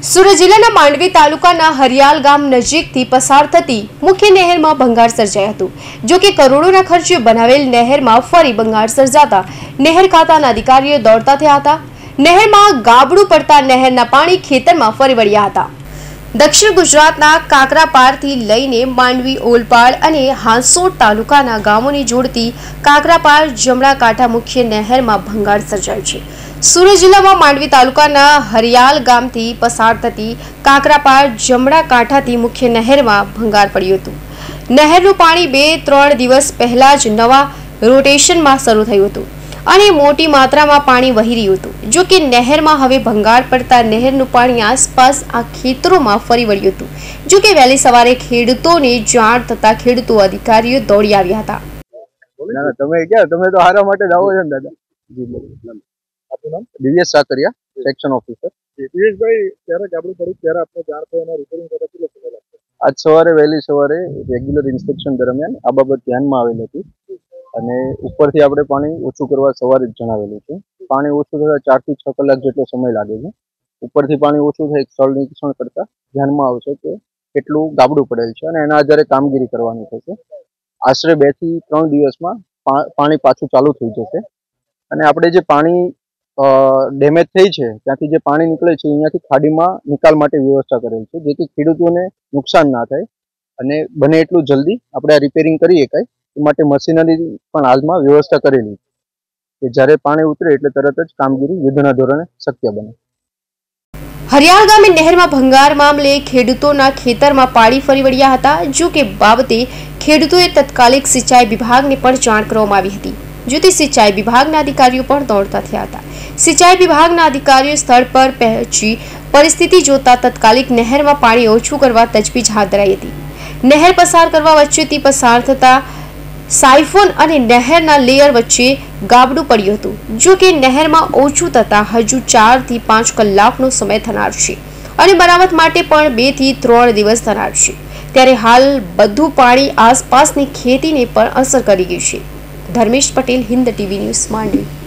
સુરત જિલ્લાના માંડવી તાલુકાના હરિયાલ ગામ નજીકથી પસાર થતી મુખ્ય નહેરમાં ભંગાર સર્જાયું હતું। જો કે કરોડોના ખર્ચે બનાવેલ નહેરમાં ફરી ભંગાર સર્જાતા નહેર ખાતાના અધિકારીઓ દોડતા થયા હતા। નહેરમાં ગાબડું પડતા નહેરના પાણી ખેતરમાં ફરી વળ્યા હતા। દક્ષિણ ગુજરાતના કાકરાપારથી લઈને માંડવી, ઓલપાડ અને હાંસોડ તાલુકાના ગામોને જોડતી કાકરાપાર જમણા કાંઠા મુખ્ય નહેરમાં ભંગાર સર્જાયું છે। સુરત જિલ્લામાં માંડવી તાલુકાના હરિયાલ ગામથી પસાર થતી કાકરાપાર જમણા કાંઠાથી મુખ્ય નહેરમાં ભંગાર પડ્યું હતું। નહેરનું પાણી 2-3 દિવસ પહેલા જ નવા રોટેશનમાં શરૂ થયું હતું અને મોટી માત્રામાં પાણી વહી રહ્યું હતું। જો કે નહેરમાં હવે ભંગાર પડતા નહેરનું પાણી આસપાસ આ ખેતરોમાં ફરી વળ્યું હતું। જો કે વહેલી સવારે ખેડૂતોને જાણ થતા ખેડૂતો અધિકારીઓ દોડી આવ્યા હતા। તમે તો હારા માટે જ આવો છો ને દાદા? Divyesh Sakariya, section officer. દિવ્યેશભાઈ, ત્યારે ગાબડું પડ્યું ત્યારે આપણે જાણ થઈ અને રિપેરિંગ કરતા કેટલો સમય લાગતો? આજ સવારે વહેલી સવારે રેગ્યુલર ઇન્સ્પેક્શન દરમિયાન આ બાબત ધ્યાનમાં આવેલ હતી અને ઉપરથી આપણે પાણી ઓછું કરવા સવારે જ જણાવેલું છે। પાણી ઓછું થતા 4 થી 6 કલાક જેટલો સમય લાગે છે। ઉપરથી પાણી ઓછું થાય સ્થળ નિરીક્ષણ કરતા ધ્યાનમાં આવશે કે કેટલું ગાબડું પડેલ છે અને એના આધારે કામગીરી કરવાની થશે। આશરે 2 થી 3 દિવસમાં પાણી પાછું ચાલુ થઈ જશે અને આપણે જે પાણી ડેમેજ થઈ છે ત્યાંથી જે પાણી નીકળે છે અહીંયાથી ખાડીમાં નિકાલ માટે વ્યવસ્થા કરેલ છે, જેથી ખેડૂતોને નુકસાન ના થાય અને બને એટલું જલ્દી આપણે આ રિપેરિંગ કરી શકાય એ માટે મશીનરી પણ હાલમાં વ્યવસ્થા કરેલી છે કે જ્યારે પાણી ઉતરે એટલે તરત જ કામગીરી યુદ્ધના ધોરણે શક્ય બને। હરિયાલ ગામે નહેરમાં ભંગાર મામલે ખેડૂતોના ખેતરમાં પાણી ફરી વળ્યા હતા। જો કે બાબતે ખેડૂતોએ તત્કાલિક સિંચાઈ વિભાગને પણ જાણ કરવામાં આવી હતી। જોથી સિંચાઈ વિભાગના અધિકારીઓ પણ દોડતા થયા હતા। સિંચાઈ વિભાગના અધિકારીઓ સ્થળ પર પહોંચી પરિસ્થિતિ જોતા તત્કાલિક નહેરમાં પાણી ઓછું કરવા તજવીજ હાથ ધરાઈ હતી। નહેર પસાર કરવા વચ્ચેથી પસાર થતા સાયફોન અને નહેરના લેયર વચ્ચે ગાબડું પડ્યું હતું। જો કે નહેરમાં ઓછું થતા હજુ 4 થી 5 કલાકનો સમય થનાર છે અને મરામત માટે પણ 2 થી 3 દિવસ થનાર છે। ત્યારે હાલ બધું પાણી આસપાસની ખેતીને પણ અસર કરી ગઈ છે। Dharmesh Patel, Hind TV news, Mandvi.